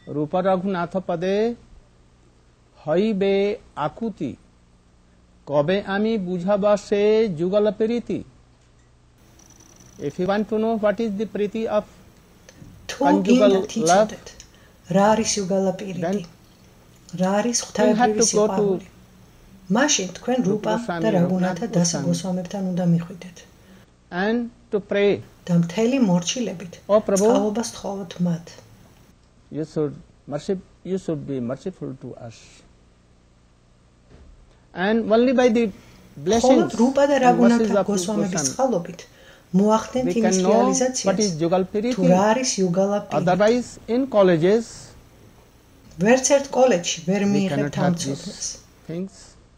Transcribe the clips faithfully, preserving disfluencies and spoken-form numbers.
रूप रघुनाथ पदे हईबे आकुति कबे आमी बुझाबा से जुगल प्रीति. If you want to know what is the priti of conjugal love, raris yugala piriti, raris ghtaebri siqavuli. Mashin tkven rupa da raghunatha dasa gosvamebtan uda miqvidet. And to pray. Da mteli morchilebit. Oh Prabhu, წყალობას თხოვოთ მათ. You should mercy, you should be merciful to us. And only by the blessings rupa da and mercies raghunatha of gosvamebis წყალობით მოახდენთ we იმის can know what რეალიზაციას. is jugal piriti. თუ რა არის yugala piriti. Otherwise, in colleges, ვერც ერთ კოლეჯში ვერ we მიიღებთ cannot ამ have ცოდნას. these things.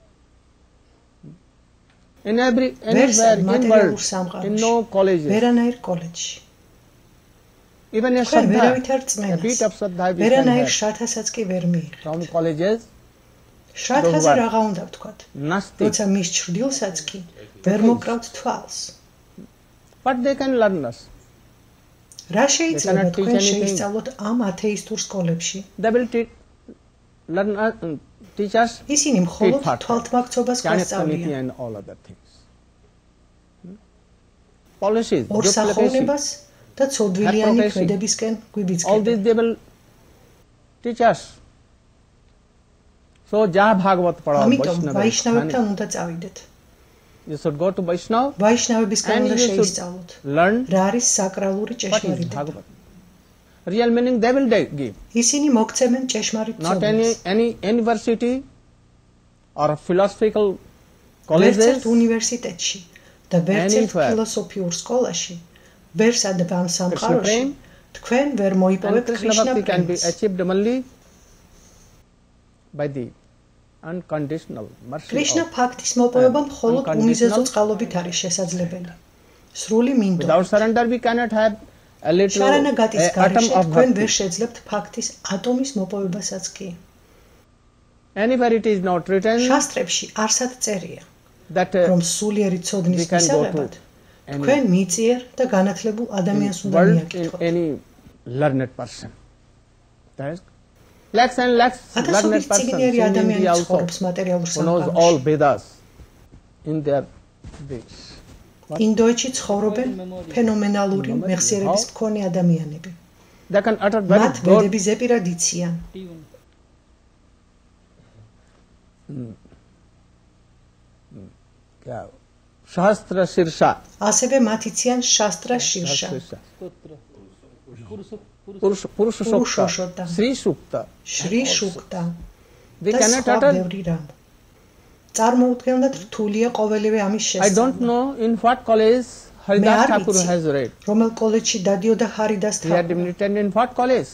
In every ვერც anywhere in მატერიალურ world, in სამყაროში. no colleges, ვერანაირ კოლეჯში. even a თქვენ Shraddha, ვერავით არ a წმენას. bit of Shraddha we can ვერანაირ have შრათასაც კი ვერ მიიღებთ. from colleges. შრათაზე Don't რაღა უნდა ვთქვათ. Nasty. როცა მის ჩრდილსაც კი ვერ მოკრავთ თვალს. What they can learn us? რა შეიძლება cannot teach თქვენ anything. შეისწავლოთ ამ ათეისტურ სკოლებში? They will teach, learn us, teach us ისინი მხოლოდ tit-tat, თვალთმაქცობას connectivity გვასწავლიან. and all other things. Hmm? Policies, ორ duplication, სახოვნებას და ცოდვილიანი hypocrisy. ქმედებისკენ all გვიბიძგებენ. this they will teach us. So, Jaha Bhagavat Pada ამიტომ Vaishnava, ვაიშნავებთან უნდა წავიდეთ. you should go to Vaishnava ვაიშნავებისგან and უნდა you should შეისწავლოთ. learn რა არის საკრალური what is ჭეშმარიტება. Bhagavat. Real meaning they will de- give. ისინი მოგცემენ ჭეშმარიტ Not any ცოდნას. any university or philosophical ვერც colleges, ერთ უნივერსიტეტში და ვერც ერთ Anywhere. ფილოსოფიურ სკოლაში, ვერ სადებ ამ სამყაროში prem, თქვენ ვერ and მოიპოვებთ Krishna კრიშნა Bhakti can be პრემიას. achieved only by the unconditional mercy კრიშნა of ფაქტის მოპოვება and მხოლოდ unconditional- უმიზეზო წყალობით არის შესაძლებელი. სრული მინდორ. Without surrender we cannot have a little შარანაგატის a atom გარეშე of თქვენ ვერ bhakti. შეძლებთ ფაქტის ატომის მოპოვებასაც კი. Anywhere it is not written შასტრებში არსად წერია, that uh, რომ სულიერი ცოდნის we can go to მისაღებად any თქვენ მიწიერ და განათლებულ ადამიანს უნდა world in მიაკითხოთ. any learned person. That is lakhs and lakhs learned ათასობით persons წიგნიერი in ადამიანი India also ცხოვრობს მატერიალურ who knows all სამყაროში. Vedas in their days. ინდოეთში ცხოვრობენ ფენომენალური მეხსიერების მქონე ადამიანები. They can utter very მათ good ბედები ზეპირად იციან. yeah, Shastra Sirsha. ასევე მათ იციან შასტრა შირშა, Purusha Purusha Purusha Sukta, Sukta. Sri Sukta. შრი შუქტა They და cannot სხვა utter. ბევრი რამ. წარმოუდგენლად რთულია ყოველივე ამის I don't შესწავლა. know in what college მე Haridas არ Thakur ვიცი, has read. რომელ კოლეჯში დადიოდა ჰარიდას He had თაყურა. been written in what college?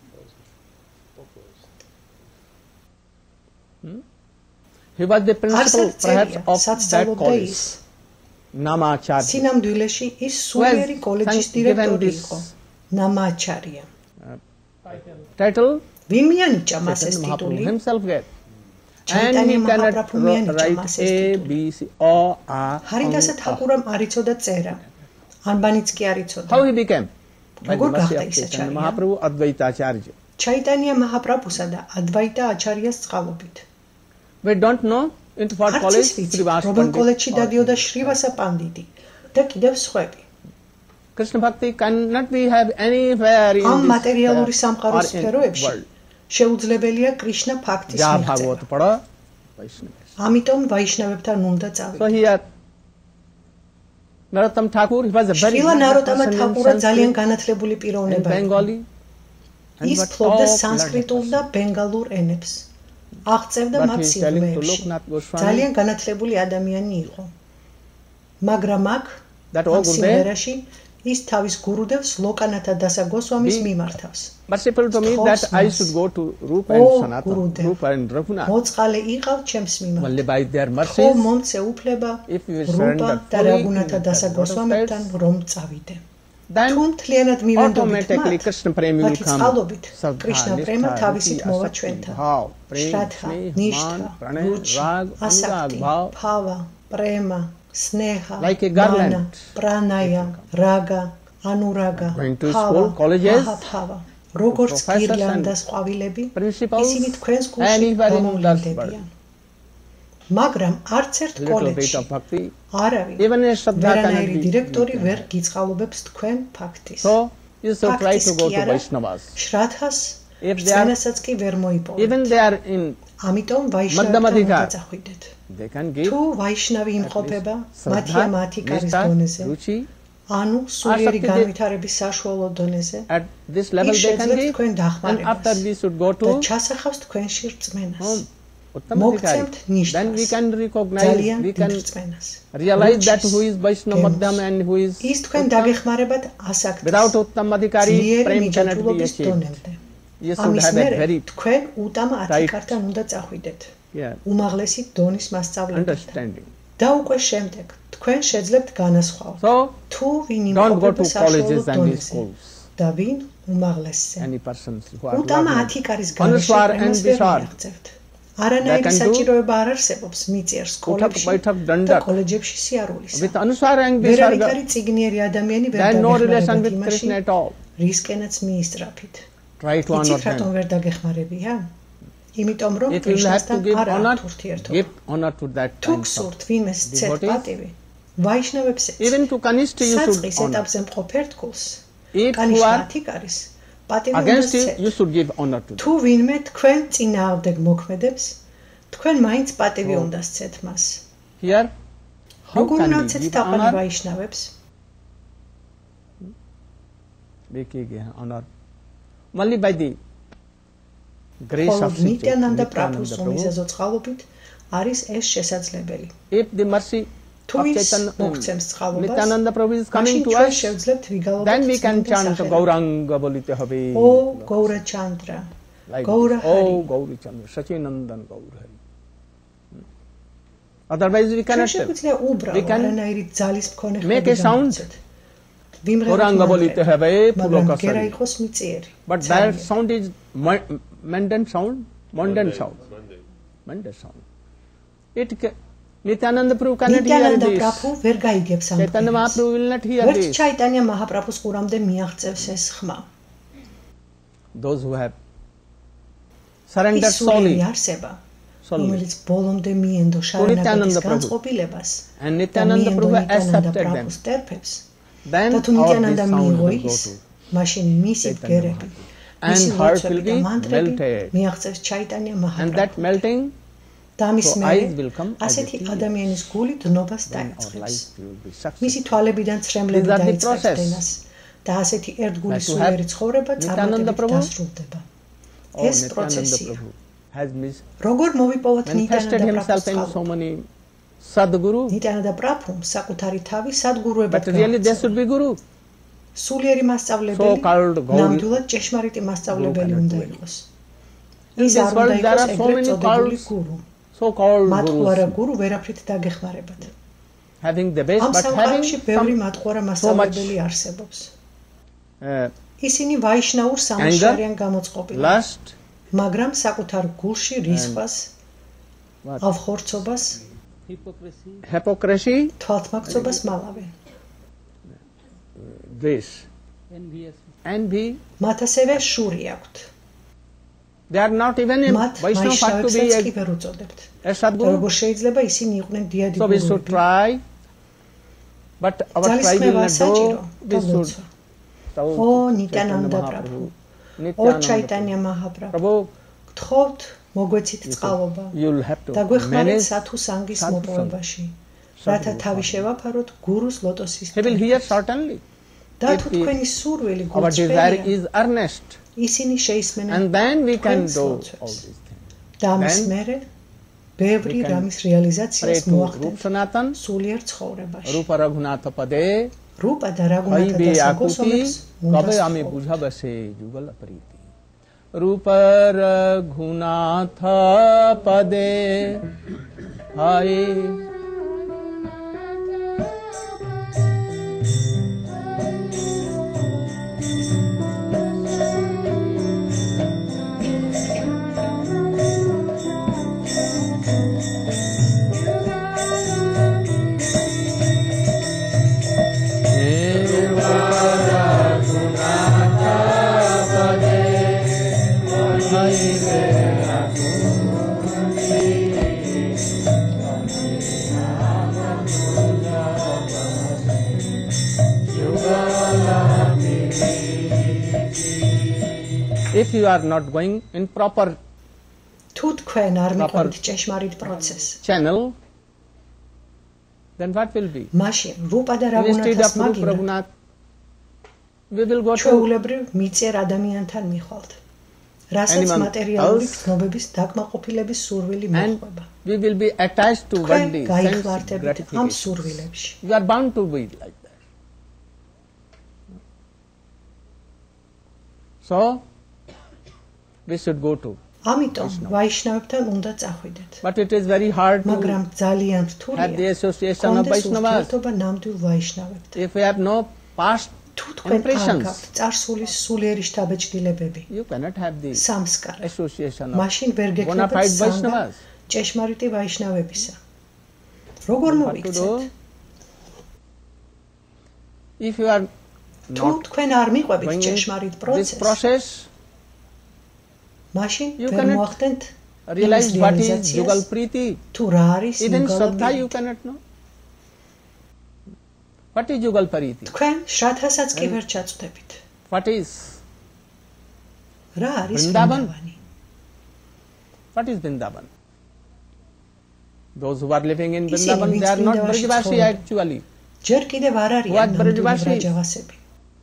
Hmm? He was the principal არსად perhaps წერია, of სადაც that სწავლობდა college. ის. Namacharya. სინამდვილეში ის Who has სულიერი კოლეჯის thank- given დირექტორი this იყო. ნამაჩარია. title ვინ მიანიჭა მას ეს Chaitanya Mahaprabhu ტიტული? himself gave. And Chaitanya he cannot Mahaprabhu ro- მიანიჭა write მას ეს A, ტიტული. B, C, O, A. ჰარიდასა only A. თაკურამ არ იცოდა წერა. ანბანიც კი არ იცოდა. How he became? By the როგორ mercy გახდა of ის Chaitanya აჩარია? Mahaprabhu Advaita Acharya. ჩაიტანია მაჰაპრაბჰუსა და ადვაიტა აჩარიას წყალობით. We don't know into what არც college ის ვიცით, Srivas რომელ Pandit კოლეჯში or- დადიოდა შრივასა პანდიტი და კიდევ სხვები. Krishna Bhakti cannot be have anywhere in ამ this მატერიალური uh, სამყაროს or in სფეროებში world. შეუძლებელია კრიშნა ფაქტის Jaha მიღწევა. Bhagavat Pada Vaishnava. ამიტომ ვაიშნავებთან უნდა So წავიდეთ. here Narottam Thakur, he was a very შრილა good ნაროტამა person in თაკურა ძალიან Sanskrit განათლებული and პიროვნება იყო. Bengali. and ის what ფლობდა top სანსკრიტულ learned და person. ბენგალურ ენებს. აღწევდა But მათ he is telling to სიღრმეებში. Loknath Goswami ძალიან განათლებული ადამიანი იყო. მაგრამ აქ that ამ all Gurudev სიმღერაში ის თავის გურუდევს ლოკანათა დასა გოსვამის Be- მიმართავს. merciful to me Thoughts that I mas. should go to Rupa Oh, and Sanatana, Gurudev. Rupa and Raghunath. მოწყალე იყავ ჩემს მიმართ. Only by their ხო mercies, მომცე უფლება if we რუპა surrender და fully რაგუნათა in დასა that გოსვამებთან lotus რომ წავიდე. then თუ მთლიანად მივენდობთ automatically მათ, Krishna Premi will მათი come. წყალობით Sadha, კრიშნა Nishtha, პრემა Ruchi, თავისით მოვა Asakti, ჩვენთან. Bhav, Prem, შრათა, Sneh, ნიშთა, Man, Pranay, რუჩი, Rag, ასაქტი, Anurag, Bhav, ფავა, პრემა, სნეჰა, Like a garland. მანა, პრანაია, რაგა, ანურაგა, Going to ფავა, school, colleges. მაჰაბჰავა. როგორც გირლანდას ყვავილები, ისინი თქვენს გულში გამოვლინდებიან. მაგრამ არც ერთ კოლეჯში არავინ, ვერანაირი დირექტორი ვერ გიწყალობებს თქვენ ფაქტის. You should try to go to Vaishnavas. შრადhas წინასაც კი ვერ მოიპოვეთ. Even they are in ამიტომ ვაიშნავებთან დაწახვიდეთ. They can give. თუ ვაიშნავი იმყოფება მათი ამათი კარის დონეზე, ანუ სულიერი განვითარების საშუალო დონეზე, at this level they can give. And after we should go to და ჩასახავს თქვენში რწმენას. Uttamadhikari. Then we can recognize, we can realize that who is Vaishnava Madhyam and who is ის თქვენ დაგეხმარებათ ასაკთ. Without Uttamadhikari, prem cannot be achieved. You should have a very თქვენ უტამ ათიკართან უნდა წახვიდეთ. უმაღლესი დონის მასწავლებლად. და უკვე შემდეგ თქვენ შეძლებთ განასხვავოთ. თუ ვინ იმყოფება საშუალო დონეზე და ვინ უმაღლესზე. უტამ ათიკარის განაშენებას ვერ მიაღწევთ. არანაირი საჭიროება არ არსებობს მიწიერს სკოლებში და კოლეჯებში სიარულის. ვერანაირი წიგნიერი ადამიანი ვერ დაგეხმარებათ იმაში, რისკენაც მიისწრაფით. იცით რატომ ვერ დაგეხმარებია? იმიტომ რომ კრიშნასთან არ აქვს ურთიერთობა. თუ გსურთ ვინმეს ცეთ პატივი, ვაიშნავებსაც საწყის ეტაპზე მყოფ ერთგულს, კანიშნათიკარის პატივი უნდა სცეთ. თუ ვინმე თქვენ წინააღმდეგ მოქმედებს, თქვენ მაინც პატივი უნდა სცეთ მას. როგორ უნავცეთ თაყვანი ვაიშნავებს? Only by the grace of Nityananda Prabhu's მიზეზოწყალობით არის ეს შესაძლებელი. If the mercy of Chaitanya Nityananda Prabhu is coming to us, then we can chant Gauranga bolite habe. Oh Gaura Chandra, Gaura Hari. Oh Gauri Chandra, Sachinandan Gaur Hari. Otherwise we cannot tell. We can make a sound. Gauranga bolite habe pulokasari. But that sound is mundane sound, mundane sound, mundane sound. It Nityananda Prabhu cannot hear this. Chaitanya Mahaprabhu will not hear this. Chaitanya Mahaprabhu's ყურამდე მიაღწევს ეს ხმა. Those who have surrendered solely, რომელიც ბოლომდე მიენდო შარანაგების განწყობილებას and Nityananda Prabhu accepted them. Then და თუ ნიტიანანდა მიიღო ის, მაშინ მისით გერები, and heart will be melted. მიაღწევს Chaitanya Mahaprabhu. And that melting, და მის so მერე eyes will come ასეთი ადამიანის გული დნობას დაიწყებს. მისი თვალებიდან ცრემლები დაიწყებს დენას და ასეთი ერთგული სულიერი ცხოვრება წარმატებით დასრულდება. ეს პროცესია. როგორ მოვიპოვოთ ნიტიანანდა პრაბჰუს? Sadguru. Nityananda Prabhu საკუთარი თავი სადგურუებად But really there should be guru. სულიერი მასწავლებელი, ნამდვილად ჭეშმარიტი მასწავლებელი უნდა იყოს. ის არ უნდა იყოს ეგრეთ წოდებული გურუ. So called gurus. მათყუარა გურუ ვერაფრით დაგეხმარებათ. Having the best, but having ბევრი მათყუარა მასწავლებელი არსებობს. ისინი ვაიშნაურ სამოსში არიან გამოწყობილი. Lust, მაგრამ საკუთარ გულში რისხვას, ავხორცობას, hypocrisy, თვალთმაქცობას მალავენ. This envy, მათ ასევე შური აქვთ. They are not even in Vaishnava fact to be a Sadguru. როგორ შეიძლება ისინი იყვნენ დიადი So we should try, but our try will not do. We should. Oh Nityananda Prabhu, oh Chaitanya Mahaprabhu, გთხოვთ მოგვეცით წყალობა და გვეხმარეთ სათუ სანგის მოპოვებაში, რათა თავი შევაფაროთ გურუს ლოტოსის He will hear certainly. და თუ თქვენი სურვილი Our desire is earnest. ისინი შეისმენენ And then we can do all these things. და მის მერე ბევრი რამის რეალიზაციას მოახდენთ სულიერ ცხოვრებაში. Rupa Raghunatha Pade, Rupa და Raghunatha დასაგოსომებს কবে আমি বুঝাবে সে যুগল প্রীতি. Rupa Raghunatha Pade, Hai Raghunatha Pade If you are not going in proper თუ თქვენ არ მიყვებით ჭეშმარიტ პროცესს channel, then what will be? მაშინ რუპა და რაგუნათას მაგივრა we will go to ჩვეულებრივ მიწერ ადამიანთან მიხვალთ, რასაც მატერიალური გრძნობების დაკმაყოფილების სურვილი მოყვება. We will be attached to worldly sense am სურვილებში. You are bound to be like that. So we should go to ამიტომ ვაიშნავებთან უნდა წახვიდეთ. But it is very hard to მაგრამ ძალიან რთულია have the association of Vaishnavas. ნამდვილ ვაიშნავებთან. If we have no past impressions, წარსულის სულიერი შთაბეჭდილებები, you cannot have the სამსკარი association of მაშინ ვერ bona fide გექნებათ Vaishnavas. ჭეშმარიტი ვაიშნავებისა. როგორ მოვიქცეთ? If you are თუ თქვენ არ მიყვებით ჭეშმარიტ this process, მაშინ you ვერ cannot მოახდენთ realize what is Jugal Priti. თუ რა არის Even იუგალა Shraddha you პრიტი. cannot know. What is Jugal Priti? თქვენ შრადჰასაც კი ვერ ჩაწვდებით. What is რა არის Vrindavan? ვრინდავანი? What is Vrindavan? Those who are living in ისინი, Vrindavan, ვინც they are not ვრინდავანში Brajavasi ცხოვრობენ. actually. ჯერ კიდევ არ არიან What ნამდვილი Brajavasi? ბრაჯავასები.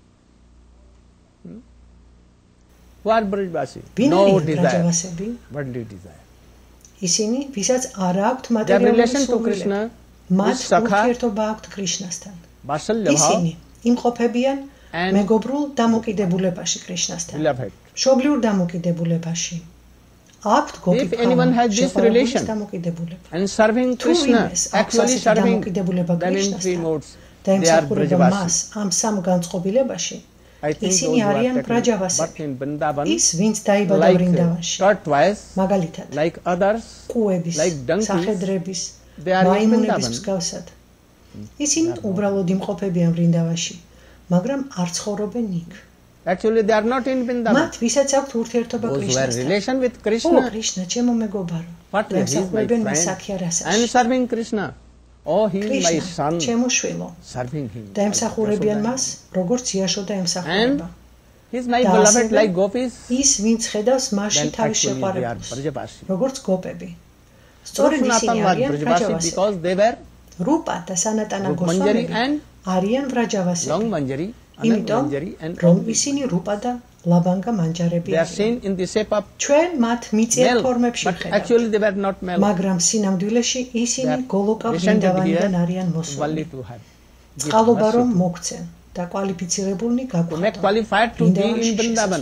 Who are Brajavasi? ვინ No არიან desire, ბრაჯავასები? worldly desire. ისინი, ვისაც არ აქვთ Their მატერიალური relation to სურვილები, Krishna მათ is Sakha, ურთიერთობა აქვთ კრიშნასთან. Vatsalya ისინი bhava, იმყოფებიან and მეგობრულ დამოკიდებულებაში კრიშნასთან. beloved. მშობლიურ დამოკიდებულებაში. აქვთ If anyone has this relation დამოკიდებულება. and serving თუ Krishna, ვინმეს აქვს actually ასეთი serving, დამოკიდებულება then in three კრიშნასთან modes და they are ემსახურება მას Brajavasi. ამ სამ განწყობილებაში, I think those ისინი who are არიან taken ბრაჯავასები. birth in Vrindavan, ის ვინც დაიბადა like ვრინდავანში, tortoise, მაგალითად like others, კუების, like donkeys, სახედრების, they are in მაიმუნების Vrindavan. მსგავსად. ისინი უბრალოდ იმყოფებიან ვრინდავანში, მაგრამ არ ცხოვრობენ იქ. Actually they are not in Vrindavan. მათ ვისაც აქვთ ურთიერთობა Those who have კრიშნასთან. relation with ო, Krishna, კრიშნა, ჩემო მეგობარო. what is he is my ემსახურებენ მას friend, აქ არასაში. and serving Krishna. Oh, he is my კრიშნა, son, ჩემო შვილო. serving him. და ემსახურებიან მას, როგორც იაშოდა ემსახურება. He is my და beloved ასევე like gopis. ის ვინც ხედავს მასში Then თავის actually they are შეყვარებულს, Brajavasi. როგორც გოპები. სწორედ ისინი Rupanatan was არიან Brajavasi ბრაჯავასები. because they were რუპა და სანატანა Rupmanjari გოსვამები and არიან ბრაჯავასები. Long Manjari, Anand იმიტომ Manjari and რომ all these. ისინი რუპა და ლაბანგა მანჯარები They are არიან. seen in the shape of ჩვენ მათ მიწიერ male, ფორმებში but ვხედავთ. actually they were not male. მაგრამ სინამდვილეში They ისინი are გოლოკა descended ვრინდავანიდან here არიან only მოსვლები. to have წყალობა gift, რომ worship. მოგცენ და კვალიფიცირებულნი To make გაგვხატონ. qualified to be in Vrindavan.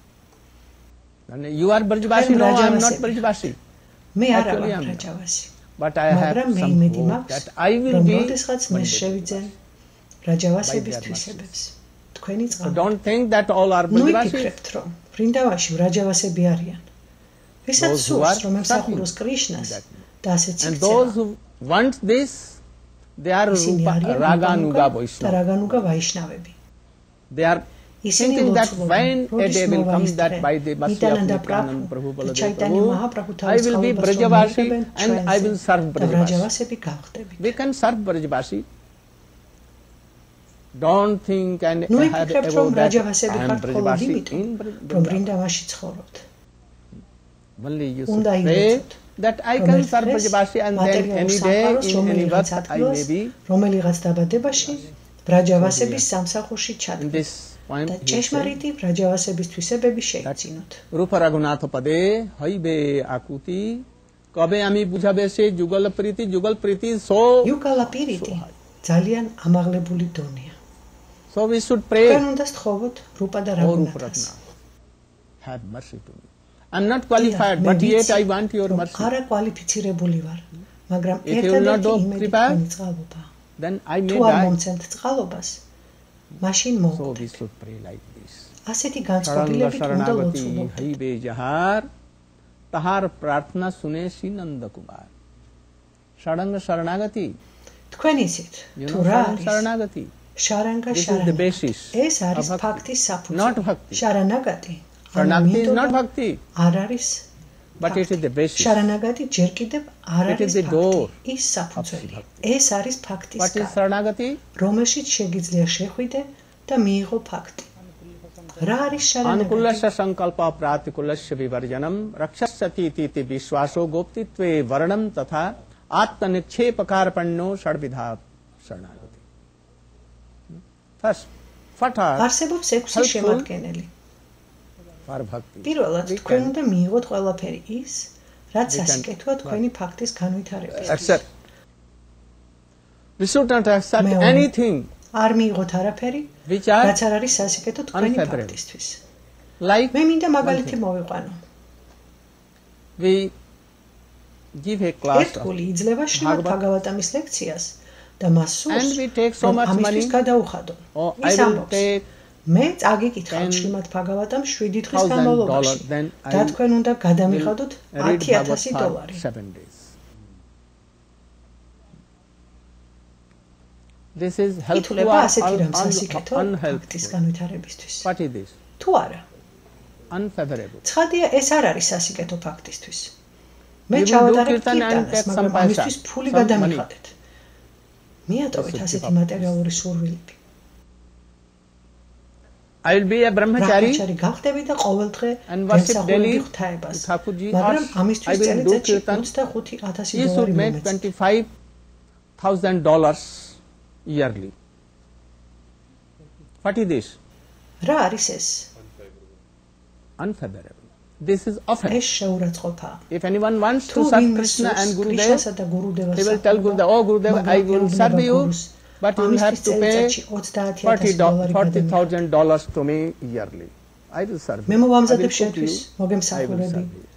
And you are Brajavasi, no, I am not Brajavasi. მე არა Actually, ვარ I'm not. ბრაჯავასი. But I have მაგრამ მე some იმედი hope მაქვს, that I will რომ be როდესღაც მე one day. შევიძენ ბრაჯავასების By their თვისებებს. თქვენი So წყალობა. don't think that all are ნუ Brajavasi. იფიქრებთ, რომ ვრინდავანში ბრაჯავასები არიან. ვისაც Those who სურს, are რომ ემსახუროს suffering. კრიშნას Exactly. და ასეც And იქცევა. those who want this, they are ისინი Rupa, არიან Raganuga და Vaishnava. რაგანუგა ვაიშნავები. They are ისინი thinking that ლოცულობენ, when a როდის day will come მოვა ის that დღე, by the mercy of ნიტანანდა Nityananda პრაბჰუ Prabhu და Baladev ჩაიტანია Prabhu, მაჰაპრაბჰუ I თავის will be წყალობას რომ Brajavasi მიიღებენ and I will ჩვენზე serve და Brajavasi. ბრაჯავასები გავხდებით. We can serve Brajavasi. Don't think and ნუ have იფიქრებთ, რომ about that ბრაჯავასები I am ხართ მხოლოდ Brajavasi იმიტომ, in რომ Vrindavan. ვრინდავანში ცხოვრობთ. Only you should უნდა pray ილოცოთ, that I რომ can ერთ serve დღეს Brajavasi and then მატერიალურ any day სამყაროს in any რომელიღაც birth I ადგილას, may be რომელიღაც დაბადებაში ბრაჯავასების სამსახურში in ჩადგეთ this poem. და he said, ჭეშმარიტი ბრაჯავასების თვისებები შეიცინოთ. রূপ রঘুনাথ পদে হইবে আকুতি কবে আমি বুঝাবে সে যুগল প্রীতি যুগল প্রীতি সো იუკალა პირიტი ძალიან ამაღლებული დონეა. so we should pray. თქვენ უნდა სთხოვოთ რუპა და Oh Rupa რაგუნათას. Raghunath, have mercy to me. I am not qualified, but yet I want your mercy. არა კვალიფიცირებული ვარ, მაგრამ If you will not ერთადერთი do იმედი kripa, თქვენი წყალობა. then I may თუ არ die. მომცემთ წყალობას, mashin So მოგდეთ. we should pray like this. ასეთი Saranga განწყობილებით უნდა Sharanagati ლოცულობდეთ. haibe jahar tahar prarthna sune Sinanda Kumar. Saranga Sharanagati. თქვენ იცით, You თუ know რა Saranga არის? Sharanagati. შარანგა This is the შარანგა. basis ეს არის of bhakti. ფაქტის Not საფუძველი. bhakti. შარანაგატი Sharanagati is not bhakti. არ არის but it is the basis. Sharanagati ჯერ კიდევ არ It is არის the door. ბhakti. ის საფუძველი. ეს არის ბhaktis What is Sharanagati? რომელშიც შეგიძლია შეხვიდე და მიიღო ბhakti. რა არის Sharanagati? Anukulasya sankalpa pratikulasya vivarjanam rakshasati iti vishwaso goptitve varnam tatha atmanikshepakarpanno shadvidha Sharanagati. First, what are არსებობს ექვსი შემადგენელი. for bhakti? პირველად თქვენ უნდა მიიღოთ ყველაფერი ის, რაც სასიკეთოა თქვენი ბhaktis განვითარებისთვის. Accept. We should not accept anything არ მიიღოთ არაფერი, რაც არ არის სასიკეთო თქვენი ბhaktisთვის. Like მე მინდა მაგალითი მოვიყვანო. we give a class ერთგული იძლევა შრიმად ბhagavatam-ის ლექციას და მას and სურს we take so much money. ამისთვის გადაუხადო. Oh, I ის will ამბობს, take მე წაგიკითხავთ შრიმად ბhagavatam შვიდი დღის განმავლობაში და თქვენ უნდა გადამიხადოთ ათი ათასი დოლარი. seven days. This is helpful or unhelpful. What is this? თუ არა. Unfavorable. ცხადია ეს არ არის სასიკეთო ბhaktisთვის. მე ჩავატარებ კირტანას, მაგრამ ამისთვის ფული გადამიხადეთ. მიატოვეთ ასეთი მატერიალური სურვილები. I will be a brahmachari გახდები და ყოველდღე and worship daily ღვთაებას. Thakurji, მაგრამ I ამისთვის will do წელიწადში kirtan. ოცდახუთი ათასი You should დოლარი make მომეწ. twenty-five thousand dollars yearly. What is this? რა არის ეს? Unfavorable. This is offense. ეს შეურაცხყოფაა. If anyone wants თუ to serve ვინმე Krishna and სურს Gurudev, კრიშნასა და გურუდევას, he will tell Gurudev, oh Gurudev, I will serve you, but you will have to pay forty thousand dollars to me yearly. I will serve მე you. მოვამზადებ I will შენთვის cook you. I will მოგემსახურები. serve you.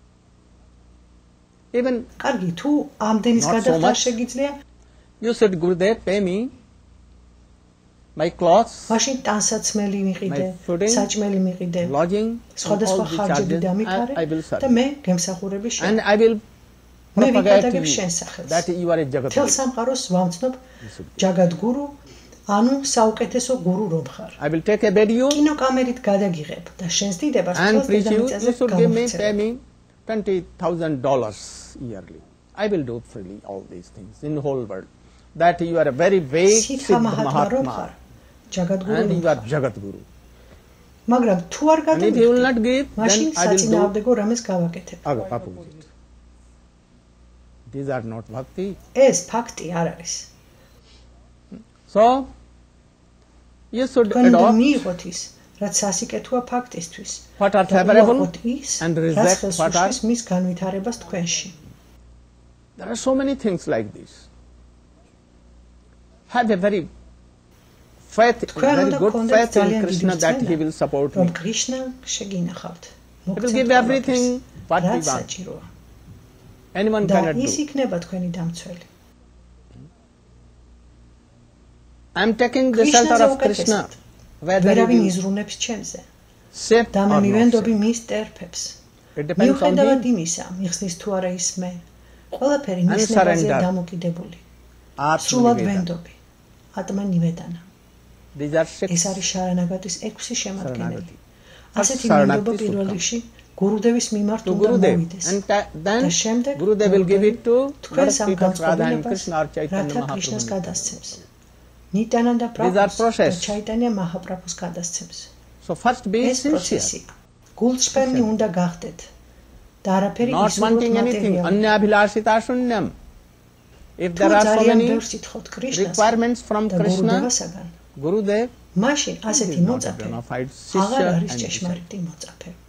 Even კარგი, თუ ამდენის Not so გადახდა much. შეგიძლია, you said Gurudev, pay me my clothes, მაშინ ტანსაცმელი მიყიდე, My fooding, საჭმელი მიყიდე, lodging, and სხვადასხვა all the ხარჯები charges, and დამიფარე I will serve და you. მე გემსახურები შენ. And I will მე propagate to ვიპადაგებ you შენ სახელს. that you are a თელ Jagadguru. სამყაროს ვამცნობ ჯაგადგურუ, ანუ საუკეთესო გურუ რომ ხარ. I will take a video კინოკამერით გადაგიღებ და შენს დიდებას and თელს preach you. დედამიწაზე You should give me, pay გამოვხსენებ. me twenty thousand dollars yearly. I will do freely all these things in the whole world. That you are a very vague სიტყვა Siddha მაჰატმა რომ Mahatma ხარ, ჯაგადგურუ and რომ you are ხარ. Jagadguru. მაგრამ თუ არ And if you will not გადაგიხდი, give, მაშინ then I will do საწინააღმდეგო რამეს გავაკეთებ. opposite. These are not bhakti. ეს ფაქტი არ არის. So, you should თქვენ უნდა adopt მიიღოთ ის, რაც სასიკეთოა ფაქტისთვის. what are და favorable უარყოთ ის, and რაც reject ხელს what are. უშლის მის განვითარებას თქვენში. There are so many things like this. Have a very faith, თქვენ very უნდა good გქონდეთ faith in ძალიან დიდი Krishna that he will რწმენა, support რომ me. კრიშნა შეგინახავთ. He will give everything what we რაც want. საჭიროა. Anyone და cannot ის do. იქნება თქვენი დამცველი. I am taking the Krishna shelter of is Krishna. ukეთესად. Whether he ვერავინ will იზრუნებს ჩემზე. accept და or მე not მივენდობი accept. მის ტერფებს. It depends on მიუხედავად him. იმისა, მიხსნის თუ არა ის მე. ყველაფერი მის And ნებაზეა surrender. დამოკიდებული. Atma სრულად Nivedana. ვენდობი. ატმა ნივედანა. These are six ეს არის შარანაგატის ექვსი შემადგენელი. Saranagati. ასეთი Saranagati მინდობა Sutta. პირველ რიგში გურუდევის მიმართ To უნდა Gurudev. მოვიდეს. And ta- then და შემდეგ Gurudev will give it to თქვენს ამ Lord Sita Radha and განწყობილებას Krishna or Chaitanya რათა კრიშნას Mahaprabhu. გადასცემს. ნიტანანდა These are პრაბჰუს და process. ჩაიტანია მაჰაპრაბჰუს გადასცემს. So first be ეს sincere. პროცესია. გულწრფელი უნდა გახდეთ. და არაფერი Not ისურვოთ wanting anything. მატერიალურ. Anya abhilasita shunyam. If თუ there are so ძალიან many ბევრს ითხოვთ კრიშნას requirements from და Krishna, გურუდევასაგან, Gurudev მაშინ is ასეთი not a მოწაფე bona fide აღარ Shishya არის and disciple. ჭეშმარიტი მოწაფე.